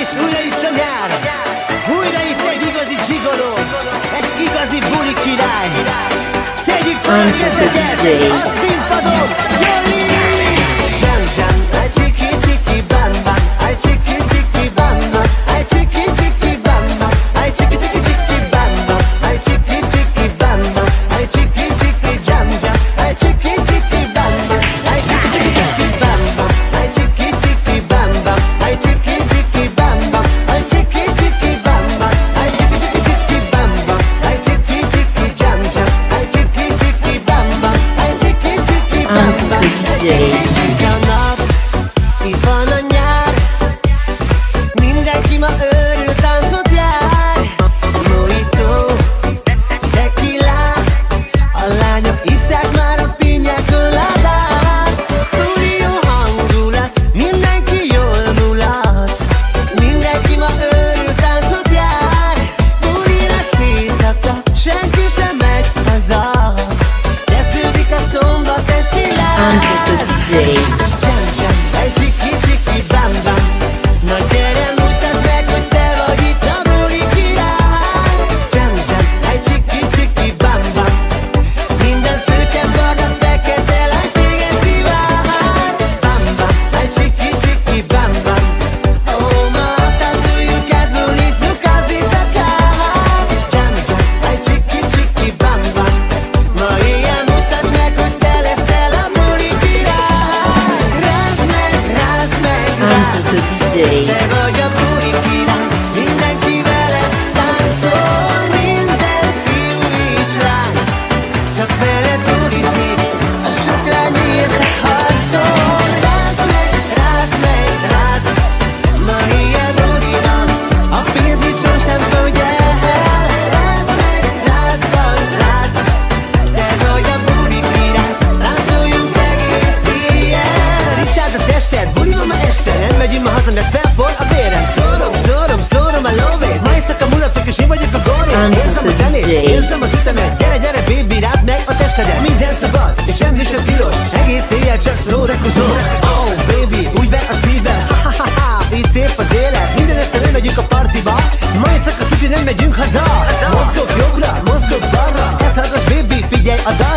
és újra itt a nyár. Újra itt egy igazi gigoló, egy igazi buli király. Tegyük fel a kezeket a színpadon, Jolly! Jam jam, ay chiki chiki bam bam, ay chiki chiki bam bam, ay chiki chiki bam bam, ay chiki chiki chiki bam bam, ay chiki chiki bam bam, ay chiki chiki jam jam, ay chiki chiki bam bam, ay chiki chiki bam bam, ay chiki chiki bam bam, ay chiki chiki bam bam, ay chiki chiki bam bam, ay chiki chiki bam bam, ay chiki chiki jam jam, ay chiki chiki bam bam, ay chiki chiki bam bam. Itt van a nyár, mindenki ma őrült táncot jár. Mojito, tequila, a lányok isszák már a piña coládát. Új jó hangulat, mindenki jól mulat, mindenki ma őrült táncot jár. Buli lesz éjszaka, senki sem megy haza, kezdődik a szombat esti láng. Egy csiki csiki bam bam, na gyere mutasd meg, hogy te vagy itt a buli király. Jam jam, egy csiki csiki bam bam, minden szőke barna fekete lány téged kivár. Bam bam, egy csiki csiki bam bam, ó ma táncoljuk át, bulizzuk az éjszakát. Jam jam, egy csiki csiki bam bam, ma éjjel mutasd meg, hogy te leszel a buli király. Te vagy a buli király, mindenki veled táncol, minden fiú és lány csak veled bulizik, a sok lány érte harcol. Rázd meg, ma éjjel buli van, a pénz itt sosem fogja el. Rázd meg, te vagy a buli király, láncoljunk egész éjjel. Rittáld a tested, buli van ma este, nem megyünk ma haza, mert felforr a vérem. Szórom a lóvét, ma éjszaka mulatok és én vagyok a góré. Érzem a zenét, érzem az ütemet, gyere baby, rázd meg a testedet. Minden szabad, és semmi sem tilos, egész éjjel csak szórakozol. Oh baby, úgy ver a szívem, ha-ha-ha, így szép az élet. Minden este nem megyünk a partiba, ma éjszaka tuti nem megyünk haza. Mozgok jobbra, mozgok balra, ezt hallgass baby, figyelj a dal.